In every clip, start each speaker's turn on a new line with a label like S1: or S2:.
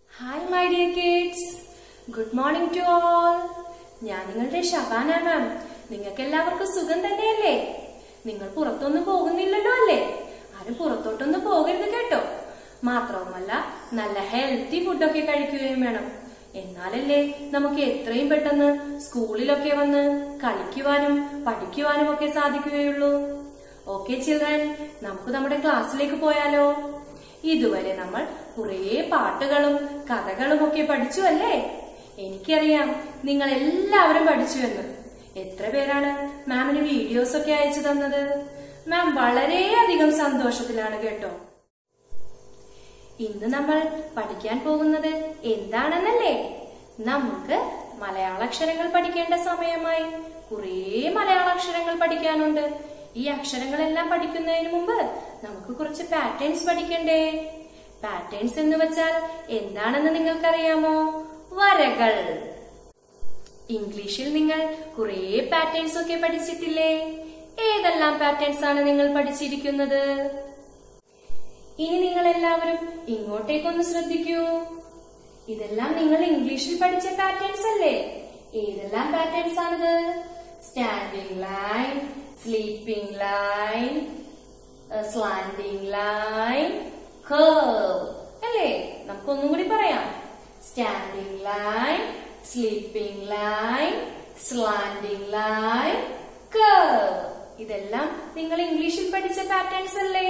S1: Hi my dear kids. Good morning to all. ഞാൻ നിങ്ങളുടെ ഷബാന മാം. നിങ്ങൾക്ക് എല്ലാവർക്കും സുഖം തന്നെയല്ലേ? നിങ്ങൾ പുറത്തൊന്നും പോകുന്നില്ലല്ലോ അല്ലേ? ആരും പുറത്തോട്ടൊന്നും പോകരുത് കേട്ടോ. മാത്രവുമല്ല നല്ല ഹെൽത്തി ഫുഡൊക്കെ കഴിക്കുകയും വേണം. എന്നാലല്ലേ നമുക്ക് എത്രയും പെട്ടെന്ന് സ്കൂളിലൊക്കെ വന്ന് കളിക്കുവാനും പഠിക്കുവാനും ഒക്കെ സാധിക്കുകയുള്ളൂ. ഓക്കെ ചിൽഡ്രൻ, നമുക്ക് നമ്മുടെ ക്ലാസ്സിലേക്ക് പോയാലോ? ഇതുവരെ നമ്മൾ കുറേ പാട്ടുകളും കഥകളും ഒക്കെ പഠിച്ചു അല്ലേ? എനിക്കറിയാം നിങ്ങൾ എല്ലാവരും പഠിച്ചു എന്ന്. എത്ര പേരാണ് മാമിന് വീഡിയോസ് ഒക്കെ അയച്ചു തന്നത്? മാം വളരെയധികം സന്തോഷത്തിലാണ് കേട്ടോ. ഇന്ന് നമ്മൾ പഠിക്കാൻ പോകുന്നത് എന്താണെന്നല്ലേ? നമുക്ക് മലയാളാക്ഷരങ്ങൾ പഠിക്കേണ്ട സമയമായി. കുറേ മലയാളാക്ഷരങ്ങൾ പഠിക്കാനുണ്ട്. ഈ അക്ഷരങ്ങളെല്ലാം പഠിക്കുന്നതിന് മുമ്പ് നമുക്ക് കുറച്ച് പാറ്റേൺസ് പഠിക്കണ്ടേ? പാറ്റേൺസ് എന്ന് വെച്ചാൽ എന്താണെന്ന് നിങ്ങൾക്കറിയാമോ? വരകൾ. ഇംഗ്ലീഷിൽ നിങ്ങൾ കുറേ പാറ്റേൺസ് ഒക്കെ പഠിച്ചിട്ടില്ലേ? ഏതെല്ലാം പാറ്റേൺസ് ആണ് നിങ്ങൾ പഠിച്ചിരിക്കുന്നത്? ഇനി നിങ്ങൾ എല്ലാവരും ഇങ്ങോട്ടേക്കൊന്ന് ശ്രദ്ധിക്കൂ. ഇതെല്ലാം നിങ്ങൾ ഇംഗ്ലീഷിൽ പഠിച്ച പാറ്റേൺസ് അല്ലേ? ഏതെല്ലാം പാറ്റേൺസ് ആണിത്? Standing line, sleeping line, slanting line, curve അല്ലേ? നമുക്കൊന്നും കൂടി പറയാം. Standing line, sleeping line, slanting line, curve. ഇതെല്ലാം നിങ്ങൾ ഇംഗ്ലീഷിൽ പഠിച്ച പാറ്റേൺസ് അല്ലേ?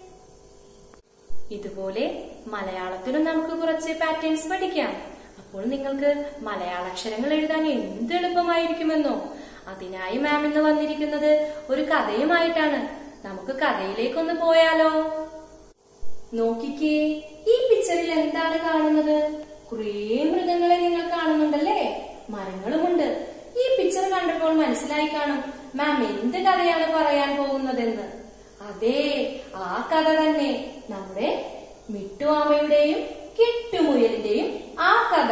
S1: ഇതുപോലെ മലയാളത്തിലും നമുക്ക് കുറച്ച് പാറ്റേൺസ് പഠിക്കാം. അപ്പോൾ നിങ്ങൾക്ക് മലയാളാക്ഷരങ്ങൾ എഴുതാൻ എന്ത് എളുപ്പമായിരിക്കുമെന്നോ. അതിനായി മാം ഇന്ന് വന്നിരിക്കുന്നത് ഒരു കഥയുമായിട്ടാണ്. നമുക്ക് കഥയിലേക്കൊന്ന് പോയാലോ? നോക്കിക്കേ, ഈ പിക്ചറിൽ എന്താണ് കാണുന്നത്? കുറേ മൃഗങ്ങളെ നിങ്ങൾ കാണുന്നുണ്ടല്ലേ? മരങ്ങളുമുണ്ട്. ഈ പിക്ചർ കണ്ടപ്പോൾ മനസ്സിലായി കാണും മാം എന്ത് കഥയാണ് പറയാൻ പോകുന്നതെന്ന്. അതെ, ആ കഥ തന്നെ, നമ്മുടെ മിട്ടുആമയുടെയും കിട്ടുമുയലിന്റെയും ആ കഥ.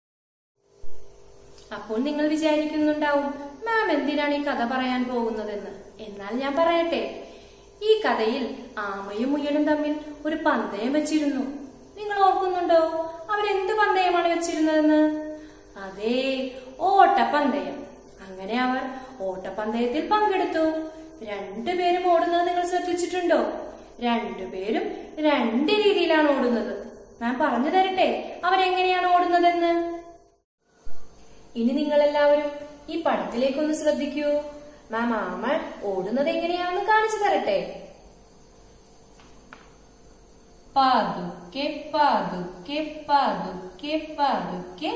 S1: അപ്പോൾ നിങ്ങൾ വിചാരിക്കുന്നുണ്ടാവും മാം എന്തിനാണ് ഈ കഥ പറയാൻ പോകുന്നതെന്ന്. എന്നാൽ ഞാൻ പറയട്ടെ. ഈ കഥയിൽ ആമയും മുയലും തമ്മിൽ ഒരു പന്തയം വെച്ചിരുന്നു. നിങ്ങൾ ഓർക്കുന്നുണ്ടോ അവരെന്ത് പന്തയമാണ് വെച്ചിരുന്നതെന്ന്? അതെ, ഓട്ടപ്പന്തയം. അങ്ങനെ അവർ ഓട്ടപ്പന്തയത്തിൽ പങ്കെടുത്തു. രണ്ടുപേരും ഓടുന്നത് നിങ്ങൾ ശ്രദ്ധിച്ചിട്ടുണ്ടോ? രണ്ടുപേരും രണ്ട് രീതിയിലാണ് ഓടുന്നത്. ഞാൻ പറഞ്ഞു തരട്ടെ അവരെങ്ങനെയാണ് ഓടുന്നതെന്ന്. ഇനി നിങ്ങൾ എല്ലാവരും ഈ പടത്തിലേക്കൊന്ന് ശ്രദ്ധിക്കൂ. മാം ആമ ഓടുന്നത് എങ്ങനെയാണെന്ന് കാണിച്ചു തരട്ടെ. പതുക്കെ പതുക്കെ പതുക്കെ പതുക്കെ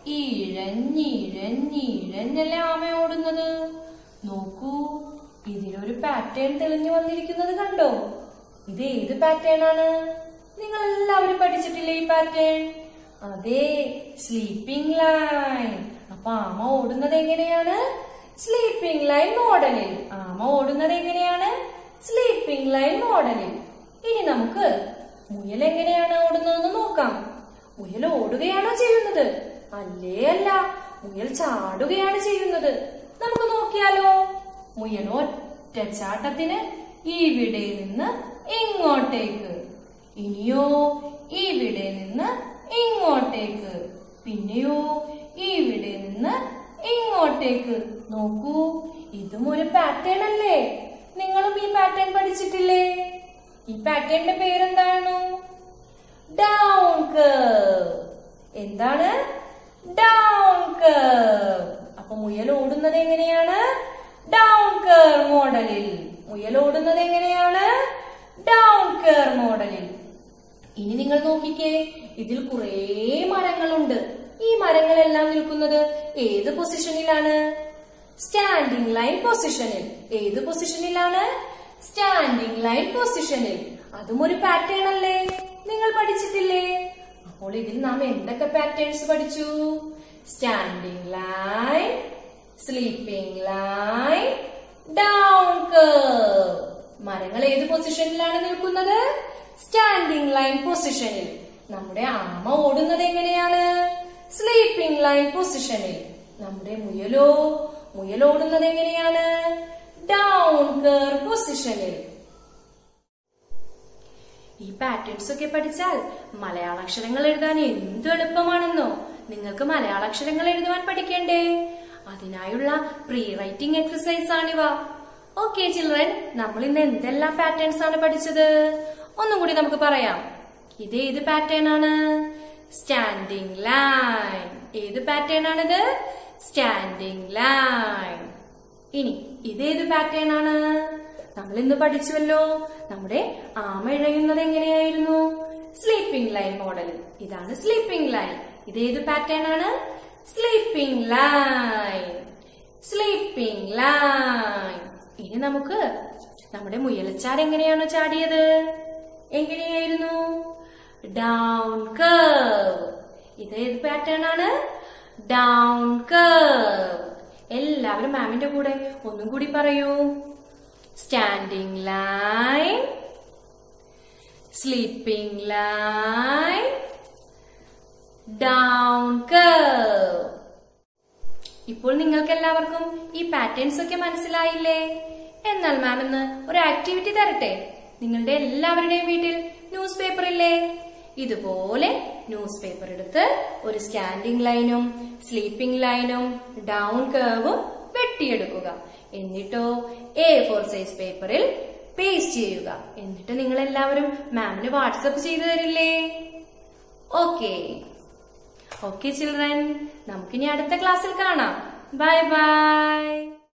S1: ഇഴഞ്ഞിഴഞ്ഞിഴഞ്ഞല്ലേ ആമ ഓടുന്നത്. നോക്കൂ, ഇതിലൊരു പാറ്റേൺ തെളിഞ്ഞു വന്നിരിക്കുന്നത് കണ്ടോ? ഇത് ഏത് പാറ്റേൺ ആണ്? നിങ്ങൾ എല്ലാവരും പഠിച്ചിട്ടില്ലേ ഈ പാറ്റേൺ? അതെ, സ്ലീപ്പിംഗ് ലൈൻ. അപ്പൊ ആമ ഓടുന്നത് എങ്ങനെയാണ്? സ്ലീപ്പിംഗ് ലൈൻ മോഡലിൽ. ആമ ഓടുന്നത് എങ്ങനെയാണ്? സ്ലീപ്പിംഗ് ലൈൻ മോഡലിൽ. ഇനി നമുക്ക് മുയൽ എങ്ങനെയാണ് ഓടുന്നതെന്ന് നോക്കാം. മുയൽ ഓടുകയാണോ ചെയ്യുന്നത്? അല്ലേ അല്ല, മുയൽ ചാടുകയാണ് ചെയ്യുന്നത്. നമുക്ക് നോക്കിയാലോ? മുയൽ ഒറ്റച്ചാട്ടത്തിന് ഇവിടെ നിന്ന് ഇങ്ങോട്ടേക്ക്, ഇനിയോ ഇവിടെ നിന്ന് ഇങ്ങോട്ടേക്ക്, പിന്നെയോ ഇവിടെ നിന്ന് ഇങ്ങോട്ടേക്ക്. നോക്കൂ, ഇതും ഒരു പാറ്റേൺ അല്ലേ? നിങ്ങളും ഈ പാറ്റേൺ പഠിച്ചിട്ടില്ലേ? ഈ പാറ്റേണിന്റെ പേരെന്താണ്? Down curve. എന്താണ്? Down curve. അപ്പൊ മുയൽ ഓടുന്നത് എങ്ങനെയാണ്? ഡൗൺ കർവ് മോഡലിൽ. മുയൽ ഓടുന്നത് എങ്ങനെയാണ്? ഡൗൺ കർവ് മോഡലിൽ. ഇനി നിങ്ങൾ നോക്കിക്കേ, ഇതിൽ കുറേ മരങ്ങളുണ്ട്. ഈ മരങ്ങളെല്ലാം നിൽക്കുന്നത് ഏത് പൊസിഷനിലാണ്? സ്റ്റാൻഡിംഗ് ലൈൻ പൊസിഷനിൽ. ഏത് പൊസിഷനിലാണ്? സ്റ്റാൻഡിംഗ് ലൈൻ പൊസിഷനിൽ. അതും ഒരു പാറ്റേൺ അല്ലേ? നിങ്ങൾ പഠിച്ചിട്ടില്ലേ? അപ്പോൾ ഇതിൽ നാം എന്തൊക്കെ പാറ്റേൺസ് പഠിച്ചു? Standing line, sleeping line, down curve. മരങ്ങൾ ഏത് പൊസിഷനിലാണ് നിൽക്കുന്നത്? സ്റ്റാൻഡിംഗ് ലൈൻ പൊസിഷനിൽ. നമ്മുടെ ആമ ഓടുന്നത് എങ്ങനെയാണ്? സ്ലീപ്പിംഗ് ലൈൻ പൊസിഷനിൽ. നമ്മുടെ മുയൽ ഓടുന്നത് എങ്ങനെയാണ്? ഡൗൺ കർവ് പൊസിഷനിൽ. ഈ പാറ്റേൺസ് ഒക്കെ പഠിച്ചാൽ മലയാള അക്ഷരങ്ങൾ എഴുതാൻ എന്ത് എളുപ്പമാണെന്നോ. നിങ്ങൾക്ക് മലയാള അക്ഷരങ്ങൾ എഴുതുവാൻ പഠിക്കണ്ടേ? അതിനായുള്ള പ്രീ റൈറ്റിംഗ് എക്സസൈസ് ആണിവ. ഓക്കെ ചിൽഡ്രൻ, നമ്മൾ ഇന്ന് എന്തെല്ലാം പാറ്റേൺസ് ആണ് പഠിച്ചത്? ഒന്നും കൂടി നമുക്ക് പറയാം. ഇത് ഏത് പാറ്റേൺ ആണ്? Standing line. ഏത് പാറ്റേൺ ആണിത്? Standing line. ഇനി ഇതേത് പാറ്റേൺ ആണ്? നമ്മൾ ഇന്ന് പഠിച്ചുവല്ലോ, നമ്മുടെ ആമ ഇഴയുന്നത് എങ്ങനെയായിരുന്നു? Sleeping line model. ഇതാണ് സ്ലീപ്പിംഗ് ലൈൻ. ഇതേത് പാറ്റേൺ ആണ്? Sleeping line. Sleeping line. ഇനി നമുക്ക് നമ്മുടെ മുയലച്ചാർ എങ്ങനെയാണോ ചാടിയത്? എങ്ങനെയായിരുന്നു? Down curve. ഇതേത് പാറ്റേൺ ആണ്? Down curve. എല്ലാവരും മാമിന്റെ കൂടെ ഒന്നും കൂടി പറയൂ. Standing line, sleeping line, down curve. ഇപ്പോൾ നിങ്ങൾക്ക് എല്ലാവർക്കും ഈ പാറ്റേൺസ് ഒക്കെ മനസ്സിലായില്ലേ? എന്നാൽ മാം ഇന്ന് ഒരു ആക്ടിവിറ്റി തരട്ടെ. നിങ്ങളുടെ എല്ലാവരുടെയും വീട്ടിൽ ന്യൂസ് പേപ്പർ ഇല്ലേ? ഇതുപോലെ ന്യൂസ് പേപ്പർ എടുത്ത് ഒരു സ്റ്റാൻഡിംഗ് ലൈനും സ്ലീപ്പിംഗ് ലൈനും ഡൗൺ കർവും വെട്ടിയെടുക്കുക. എന്നിട്ടോ A4 സൈസ് പേപ്പറിൽ പേസ്റ്റ് ചെയ്യുക. എന്നിട്ട് നിങ്ങൾ എല്ലാവരും മാമിന് വാട്സപ്പ് ചെയ്തു തരില്ലേ? ഓക്കെ ഓക്കെ ചിൽഡ്രൻ, നമുക്കിനി അടുത്ത ക്ലാസ്സിൽ കാണാം. Bye by.